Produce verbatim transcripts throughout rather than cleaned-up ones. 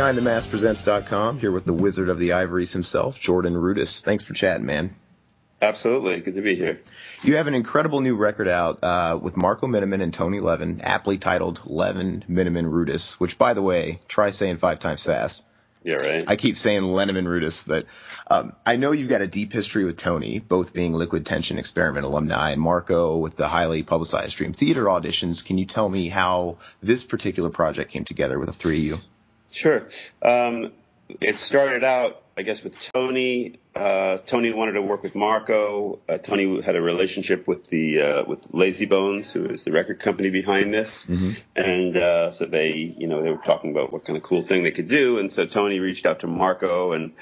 behind the mask presents dot com, here with the Wizard of the Ivories himself, Jordan Rudess. Thanks for chatting, man. Absolutely. Good to be here. You have an incredible new record out uh, with Marco Minnemann and Tony Levin, aptly titled Levin, Minnemann, Rudess, which, by the way, try saying five times fast. Yeah, right. I keep saying Lenneman Rudess, but um, I know you've got a deep history with Tony, both being Liquid Tension Experiment alumni, and Marco with the highly publicized Dream Theater auditions. Can you tell me how this particular project came together with the three of you? Sure. Um, it started out, I guess, with Tony. Uh, Tony wanted to work with Marco. Uh, Tony had a relationship with the uh, with Lazy Bones, who is the record company behind this, mm-hmm. and uh, so they, you know, they were talking about what kind of cool thing they could do, and so Tony reached out to Marco, and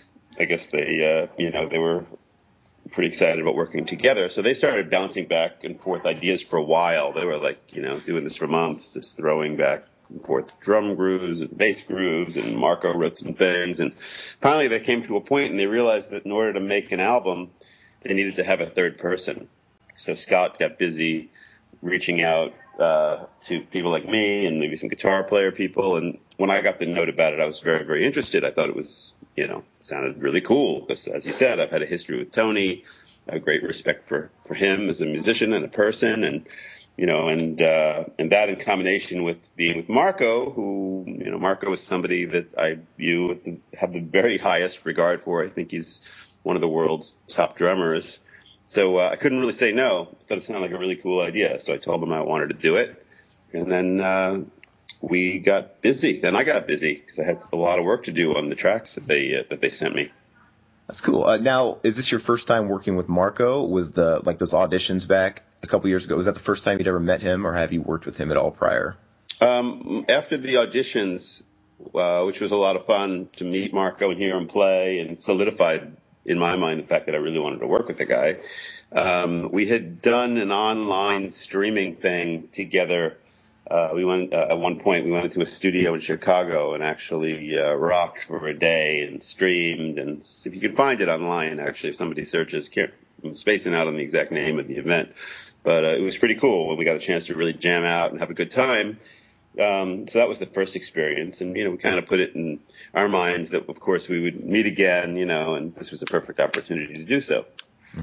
I guess they, uh, you know, they were pretty excited about working together. So they started bouncing back and forth ideas for a while. They were like, you know, doing this for months, just throwing back and forth drum grooves and bass grooves, and Marco wrote some things, and finally they came to a point and they realized that in order to make an album they needed to have a third person. So Scott got busy reaching out uh, to people like me and maybe some guitar player people, and when I got the note about it I was very, very interested. I thought it was, you know, it sounded really cool because, as you said, I've had a history with Tony, a great respect for, for him as a musician and a person, and You know, and uh, and that in combination with being with Marco, who, you know, Marco is somebody that I view with the, have the very highest regard for. I think he's one of the world's top drummers. So uh, I couldn't really say no. I thought it sounded like a really cool idea. So I told them I wanted to do it. And then uh, we got busy. Then I got busy because I had a lot of work to do on the tracks that they uh, that they sent me. That's cool. Uh, now, is this your first time working with Marco? Was the like those auditions back a couple years ago, was that the first time you'd ever met him, or have you worked with him at all prior? Um, after the auditions, uh, which was a lot of fun to meet Marco and hear him play, and solidified in my mind the fact that I really wanted to work with the guy, um, we had done an online streaming thing together. Uh, we went uh, at one point. We went into a studio in Chicago and actually uh, rocked for a day and streamed. And if you can find it online, actually, if somebody searches, can't, I'm spacing out on the exact name of the event, but uh, it was pretty cool when we got a chance to really jam out and have a good time. Um, so that was the first experience, and you know, we kind of put it in our minds that, of course, we would meet again. You know, and this was a perfect opportunity to do so.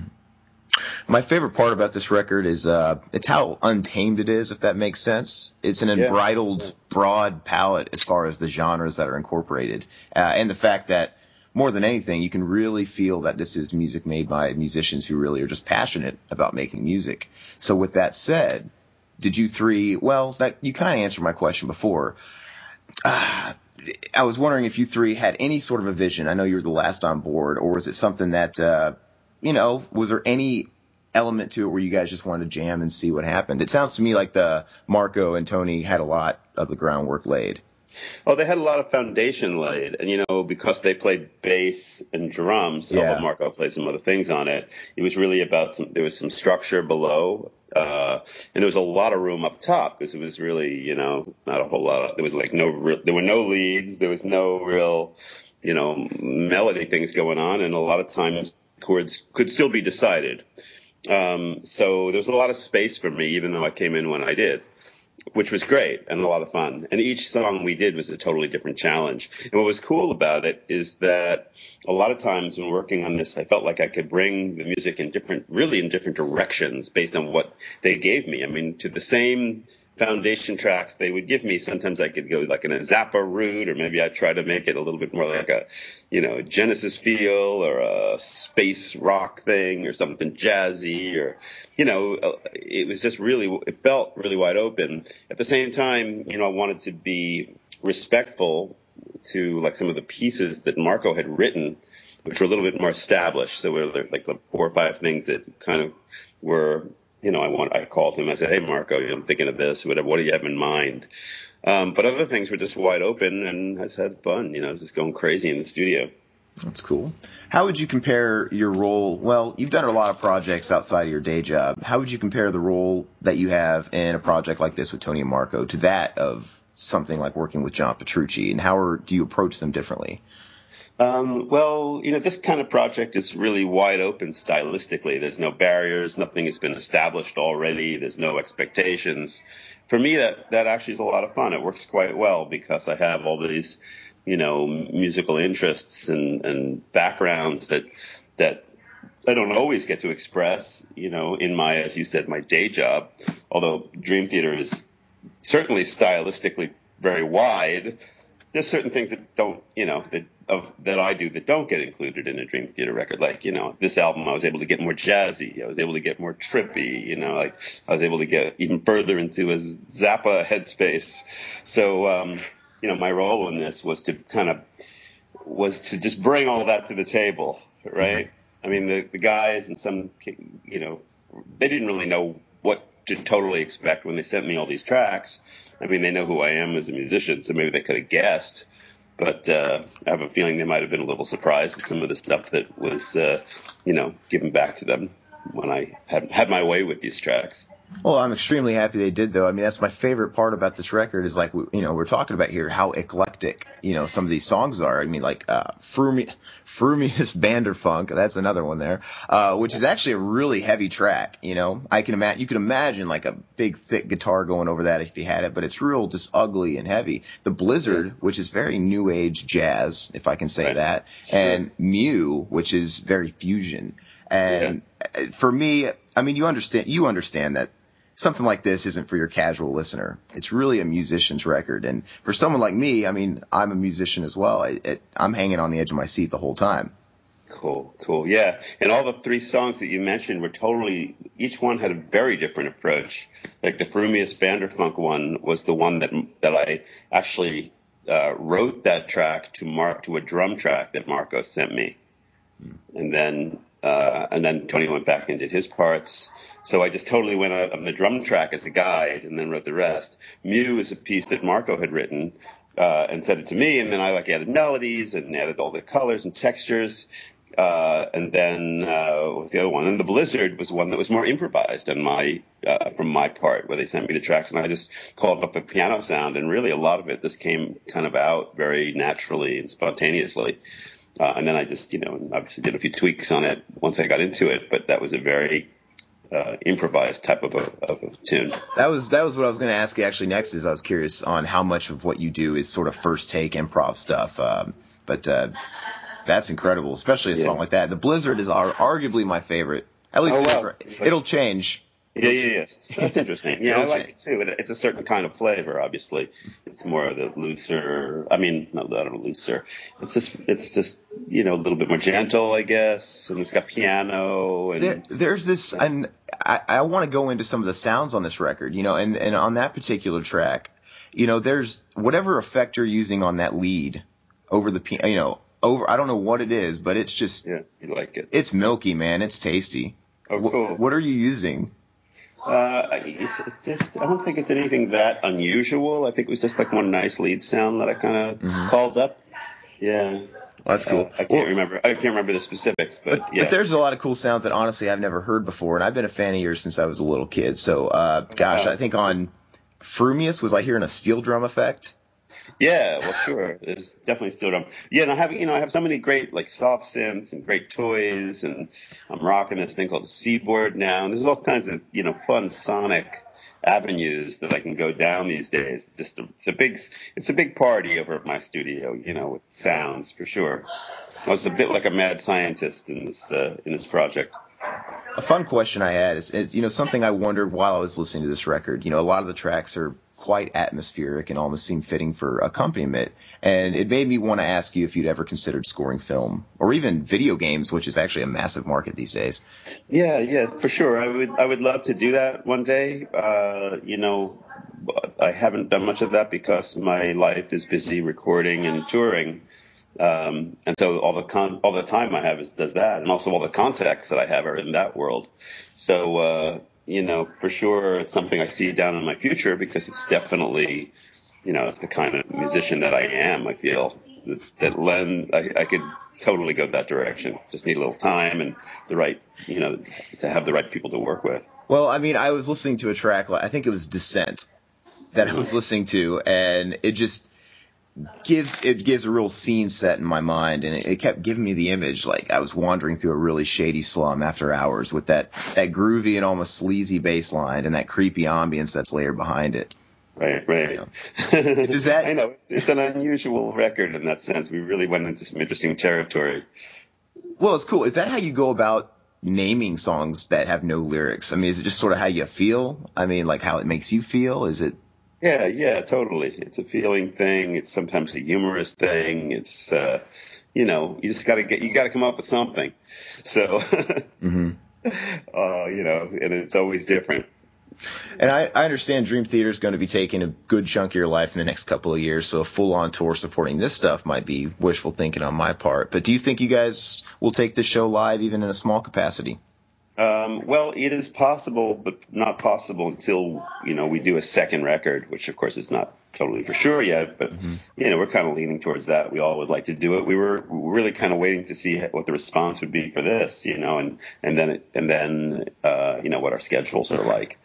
My favorite part about this record is uh, it's how untamed it is, if that makes sense. It's an unbridled, yeah. broad palette as far as the genres that are incorporated, uh, and the fact that, more than anything, you can really feel that this is music made by musicians who really are just passionate about making music. So with that said, did you three, well, that you kind of answered my question before. Uh, I was wondering if you three had any sort of a vision. I know you were the last on board, or was it something that, uh, you know, was there any element to it where you guys just wanted to jam and see what happened? It sounds to me like the Marco and Tony had a lot of the groundwork laid. Oh, they had a lot of foundation laid, and you know, because they played bass and drums, yeah. although Marco played some other things on it, it was really about some. There was some structure below, uh, and there was a lot of room up top because it was really, you know, not a whole lot. Of, there was like no, real, there were no leads, there was no real, you know, melody things going on, and a lot of times chords could still be decided. Um, so there was a lot of space for me, even though I came in when I did, which was great and a lot of fun. And each song we did was a totally different challenge. And what was cool about it is that a lot of times when working on this, I felt like I could bring the music in different, really in different directions based on what they gave me. I mean, to the same foundation tracks they would give me, sometimes I could go like in a Zappa route, or maybe I'd try to make it a little bit more like a, you know, Genesis feel, or a space rock thing, or something jazzy, or, you know, it was just really, it felt really wide open. At the same time, you know, I wanted to be respectful to like some of the pieces that Marco had written, which were a little bit more established. So there were like four or five things that kind of were, you know, I want, I called him. I said, "Hey, Marco, I'm thinking of this. Whatever. What do you have in mind?" Um, but other things were just wide open, and I just had fun. You know, just going crazy in the studio. That's cool. How would you compare your role? Well, you've done a lot of projects outside of your day job. How would you compare the role that you have in a project like this with Tony and Marco to that of something like working with John Petrucci? And how are, do you approach them differently? Um, well, you know, this kind of project is really wide open stylistically. There's no barriers. Nothing has been established already. There's no expectations. For me, that, that actually is a lot of fun. It works quite well because I have all these you know, musical interests and, and backgrounds that that I don't always get to express, you know, in my, as you said, my day job. Although Dream Theater is certainly stylistically very wide, there's certain things that don't, you know, that of that I do that don't get included in a Dream Theater record. Like, you know, this album I was able to get more jazzy. I was able to get more trippy. You know, like I was able to get even further into a Zappa headspace. So, um, you know, my role in this was to kind of was to just bring all that to the table, right? I mean, the the guys and some, you know, they didn't really know what to totally expect when they sent me all these tracks. I mean, they know who I am as a musician, so maybe they could have guessed. But uh, I have a feeling they might have been a little surprised at some of the stuff that was, uh, you know, given back to them when I had had my way with these tracks. Well, I'm extremely happy they did, though. I mean, that's my favorite part about this record is, like, you know, we're talking about here how eclectic, you know, some of these songs are. I mean, like, uh, Frumi- Frumius Vanderfunk, that's another one there, uh, which is actually a really heavy track, you know. I can imagine, you can imagine, like, a big, thick guitar going over that if you had it, but it's real just ugly and heavy. The Blizzard, which is very new age jazz, if I can say right. that, sure. and Mew, which is very fusion. And yeah. for me, I mean, you understand, you understand that something like this isn't for your casual listener. It's really a musician's record. And for someone like me, I mean, I'm a musician as well. I, it, I'm hanging on the edge of my seat the whole time. Cool, cool. Yeah. And all the three songs that you mentioned were totally, each one had a very different approach. Like the Frumius Vanderfunk one was the one that, that I actually uh, wrote that track to Mark, to a drum track that Marco sent me. And then, uh, and then Tony went back and did his parts. So I just totally went on the drum track as a guide and then wrote the rest. Mew is a piece that Marco had written uh, and sent it to me, and then I like added melodies and added all the colors and textures. Uh, and then uh, with the other one, and the Blizzard was one that was more improvised on my uh, from my part, where they sent me the tracks and I just called up a piano sound, and really a lot of it just came kind of out very naturally and spontaneously. Uh, and then I just, you know, obviously did a few tweaks on it once I got into it, but that was a very Uh, improvised type of a, of a tune. That was that was what I was going to ask you actually next. Is I was curious on how much of what you do is sort of first take improv stuff. Um, but uh, that's incredible, especially a yeah. song like that. The Blizzard is ar- arguably my favorite. At least oh, it's, well, it'll change. Yeah, yeah, yes. That's interesting. Yeah, I like it too. It's a certain kind of flavor, obviously. It's more of the looser, I mean, not that looser. It's just, it's just, you know, a little bit more gentle, I guess. And it's got piano. And there, there's this, and I, I want to go into some of the sounds on this record, you know, and, and on that particular track, you know, there's whatever effect you're using on that lead over the, you know, over, I don't know what it is, but it's just, yeah, you like it. It's milky, man. It's tasty. Oh, cool. What, what are you using? Uh, it's, it's just, I don't think it's anything that unusual. I think it was just like one nice lead sound that I kind of mm-hmm. called up. Yeah. Well, that's cool. Uh, I can't well, remember. I can't remember the specifics, but, but yeah. But there's a lot of cool sounds that honestly I've never heard before, and I've been a fan of yours since I was a little kid. So, uh, gosh, I think on Frumius, was I hearing a steel drum effect? Yeah, well, sure. There's definitely steel drum. Yeah, and I have, you know, I have so many great like soft synths and great toys, and I'm rocking this thing called the Seaboard now, and there's all kinds of, you know, fun sonic avenues that I can go down these days. Just a, it's a big, it's a big party over at my studio, you know, with sounds for sure. I was a bit like a mad scientist in this uh, in this project. A fun question I had is, is, you know, something I wondered while I was listening to this record. You know, a lot of the tracks are quite atmospheric and almost seem fitting for accompaniment. And it made me want to ask you if you'd ever considered scoring film or even video games, which is actually a massive market these days. Yeah, yeah, for sure. I would, I would love to do that one day. Uh, you know, I haven't done much of that because my life is busy recording and touring. Um, and so all the con- all the time I have is does that, and also all the contacts that I have are in that world. So, uh, you know, for sure, it's something I see down in my future because it's definitely, you know, it's the kind of musician that I am. I feel that, that lend, I, I could totally go that direction. Just need a little time and the right, you know, to have the right people to work with. Well, I mean, I was listening to a track, I think it was Descent, that I was listening to, and it just gives it gives a real scene set in my mind, and it, it kept giving me the image like I was wandering through a really shady slum after hours with that that groovy and almost sleazy bass line and that creepy ambience that's layered behind it. Right, right. You know. Does that? I know it's, it's an unusual record in that sense. We really went into some interesting territory. Well, it's cool. Is that how you go about naming songs that have no lyrics? I mean, is it just sort of how you feel? I mean, like how it makes you feel? Is it? Yeah, yeah, totally. It's a feeling thing. It's sometimes a humorous thing. It's, uh, you know, you just got to get, you got to come up with something. So, mm-hmm. uh, you know, and it's always different. And I, I understand Dream Theater is going to be taking a good chunk of your life in the next couple of years, so a full-on tour supporting this stuff might be wishful thinking on my part. But do you think you guys will take this show live even in a small capacity? Um, well, it is possible, but not possible until, you know, we do a second record, which, of course, is not totally for sure yet. But, mm-hmm. you know, we're kind of leaning towards that. We all would like to do it. We were really kind of waiting to see what the response would be for this, you know, and, and then, and then uh, you know, what our schedules are like.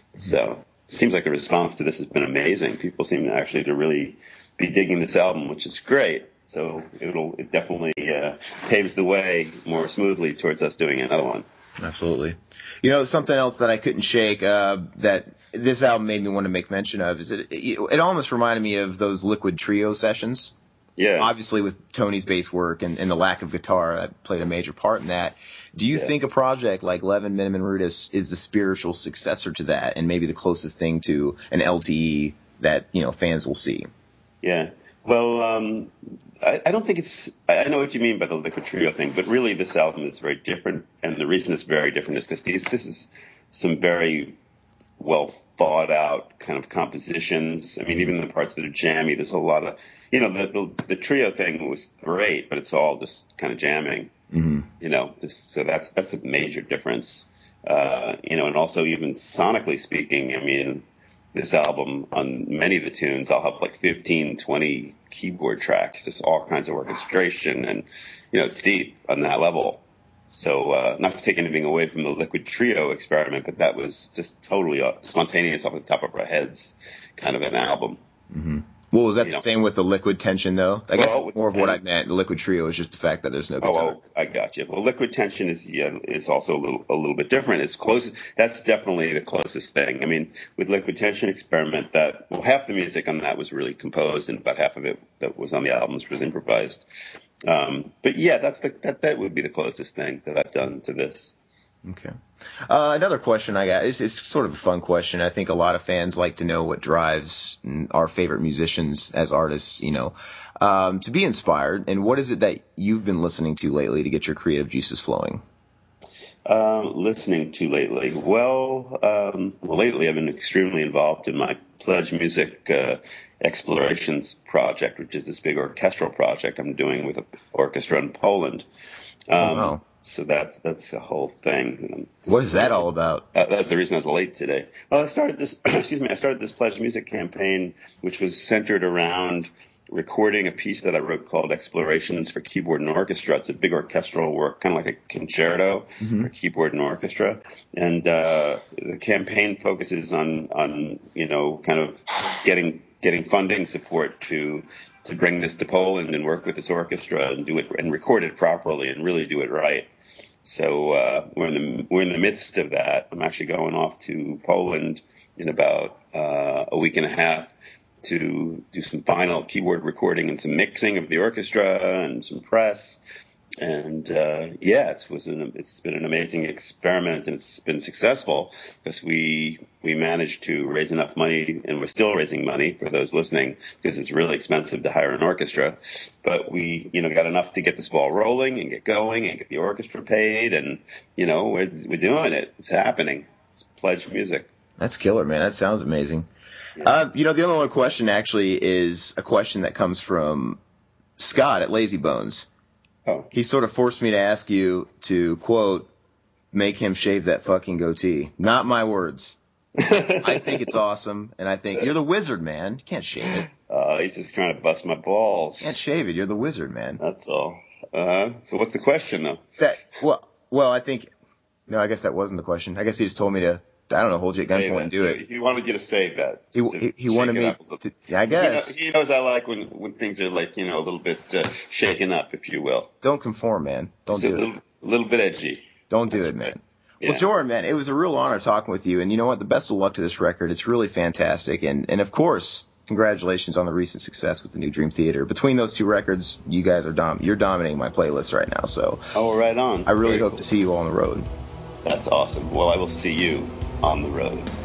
So it seems like the response to this has been amazing. People seem to actually to really be digging this album, which is great. So it'll it definitely uh, paves the way more smoothly towards us doing another one. Absolutely. You know, something else that I couldn't shake uh, that this album made me want to make mention of is it, it, it almost reminded me of those Liquid Trio sessions. Yeah. Obviously, with Tony's bass work and, and the lack of guitar, that played a major part in that. Do you yeah. think a project like Levin, Minimum, Rudess is the spiritual successor to that and maybe the closest thing to an L T E that, you know, fans will see? Yeah. Well, um, I, I don't think it's – I know what you mean by the Liquid Trio thing, but really this album is very different. And the reason it's very different is because this is some very well thought out kind of compositions. I mean, even the parts that are jammy, there's a lot of – you know, the, the the trio thing was great, but it's all just kind of jamming. Mm-hmm. You know, this, so that's that's a major difference. Uh, you know, and also even sonically speaking, I mean, this album on many of the tunes, I'll have like fifteen, twenty keyboard tracks, just all kinds of orchestration, and you know, it's deep on that level. So uh, not to take anything away from the Liquid Trio experiment, but that was just totally uh, spontaneous off the top of our heads, kind of an album. Mm-hmm. Well, was that you the know. same with the Liquid Tension, though? I guess well, that's more of what I meant. The Liquid Trio is just the fact that there's no guitar. Oh, oh, I got you. Well, Liquid Tension is yeah, is also a little a little bit different. It's close. That's definitely the closest thing. I mean, with Liquid Tension Experiment, that well, half the music on that was really composed, and about half of it that was on the albums was improvised. Um, but yeah, that's the that that would be the closest thing that I've done to this. Okay. Uh, another question I got is it's sort of a fun question. I think a lot of fans like to know what drives our favorite musicians as artists, you know, um, to be inspired. And what is it that you've been listening to lately to get your creative juices flowing? Uh, listening to lately? Well, um, well, lately I've been extremely involved in my Pledge Music uh, Explorations project, which is this big orchestral project I'm doing with an orchestra in Poland. Um, oh, wow. So that's that's the whole thing. What is that all about? Uh, that's the reason I was late today. Well, I started this. excuse me. I started this Pledge Music campaign, which was centered around recording a piece that I wrote called "Explorations for Keyboard and Orchestra." It's a big orchestral work, kind of like a concerto mm-hmm. for keyboard and orchestra. And uh, the campaign focuses on on you know kind of getting getting funding support to. to bring this to Poland and work with this orchestra and do it and record it properly and really do it right. So uh, we're in the we're in the midst of that. I'm actually going off to Poland in about uh, a week and a half to do some final keyboard recording and some mixing of the orchestra and some press. And uh, yeah, it was an, it's been an amazing experiment, and it's been successful because we we managed to raise enough money, and we're still raising money for those listening because it's really expensive to hire an orchestra. But we you know got enough to get this ball rolling and get going and get the orchestra paid, and you know we're we're doing it. It's happening. It's Pledge Music. That's killer, man. That sounds amazing. Yeah. Uh, you know, the only one question actually is a question that comes from Scott at Lazy Bones. Oh. He sort of forced me to ask you to, quote, make him shave that fucking goatee. Not my words. I think it's awesome, and I think you're the wizard, man. You can't shave it. Uh, he's just trying to bust my balls. You can't shave it. You're the wizard, man. That's all. Uh, so what's the question, though? That well, well, I think – no, I guess that wasn't the question. I guess he just told me to – I don't know, hold you at gunpoint and do it. He wanted you to say that. He, he, he wanted me to, yeah, I guess. He, know, he knows I like when, when things are like, you know, a little bit uh, shaken up, if you will. Don't conform, man. Don't it's do a little, it. A little bit edgy. Don't do That's it, man. right. Well, Yeah. Jordan, man, it was a real honor talking with you. And you know what? The best of luck to this record. It's really fantastic. And, and of course, congratulations on the recent success with the new Dream Theater. Between those two records, you guys are dom- you're dominating my playlist right now. So Oh, right on. I really Very hope cool. to see you all on the road. That's awesome. Well, I will see you on the road.